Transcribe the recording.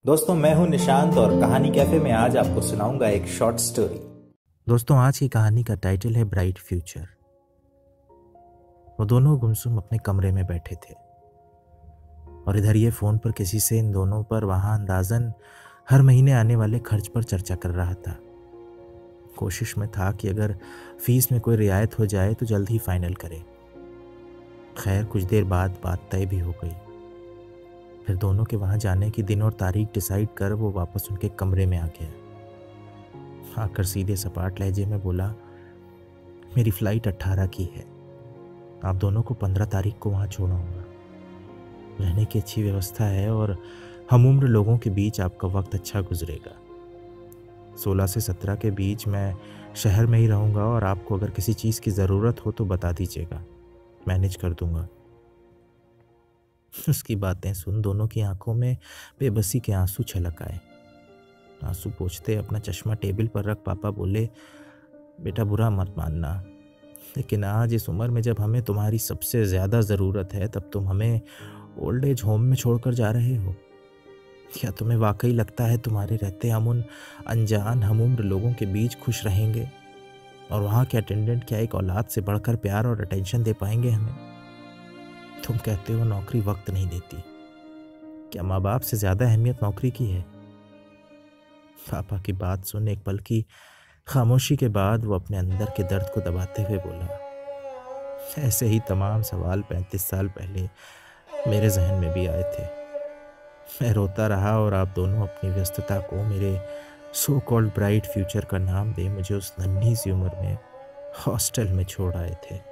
दोस्तों, मैं हूं निशांत और कहानी कैफे में आज आपको सुनाऊंगा एक शॉर्ट स्टोरी। दोस्तों, आज की कहानी का टाइटल है ब्राइट फ्यूचर। वो दोनों गुमसुम अपने कमरे में बैठे थे और इधर ये फ़ोन पर किसी से इन दोनों पर वहाँ अंदाज़न हर महीने आने वाले खर्च पर चर्चा कर रहा था। कोशिश में था कि अगर फीस में कोई रियायत हो जाए तो जल्द ही फाइनल करे। खैर, कुछ देर बाद बात तय भी हो गई। फिर दोनों के वहाँ जाने की दिन और तारीख डिसाइड कर वो वापस उनके कमरे में आ गया। आकर सीधे सपाट लहजे में बोला, मेरी फ़्लाइट 18 की है। आप दोनों को 15 तारीख को वहाँ छोड़ना होगा। रहने की अच्छी व्यवस्था है और हम उम्र लोगों के बीच आपका वक्त अच्छा गुजरेगा। 16 से 17 के बीच मैं शहर में ही रहूँगा और आपको अगर किसी चीज़ की ज़रूरत हो तो बता दीजिएगा, मैनेज कर दूँगा। उसकी बातें सुन दोनों की आंखों में बेबसी के आंसू छलक आए। आंसू पोंछते अपना चश्मा टेबल पर रख पापा बोले, बेटा बुरा मत मानना, लेकिन आज इस उम्र में जब हमें तुम्हारी सबसे ज़्यादा ज़रूरत है तब तुम हमें ओल्ड एज होम में छोड़कर जा रहे हो। क्या तुम्हें वाकई लगता है तुम्हारे रहते हम उन अनजान हम उम्र लोगों के बीच खुश रहेंगे और वहाँ के अटेंडेंट क्या एक औलाद से बढ़कर प्यार और अटेंशन दे पाएंगे हमें? तुम कहते हो नौकरी वक्त नहीं देती, क्या माँ बाप से ज़्यादा अहमियत नौकरी की है? पापा की बात सुन एक पल की खामोशी के बाद वो अपने अंदर के दर्द को दबाते हुए बोला, ऐसे ही तमाम सवाल 35 साल पहले मेरे जहन में भी आए थे। मैं रोता रहा और आप दोनों अपनी व्यस्तता को मेरे सो कॉल्ड ब्राइट फ्यूचर का नाम दे मुझे उस नन्ही सी उम्र में हॉस्टल में छोड़ आए थे।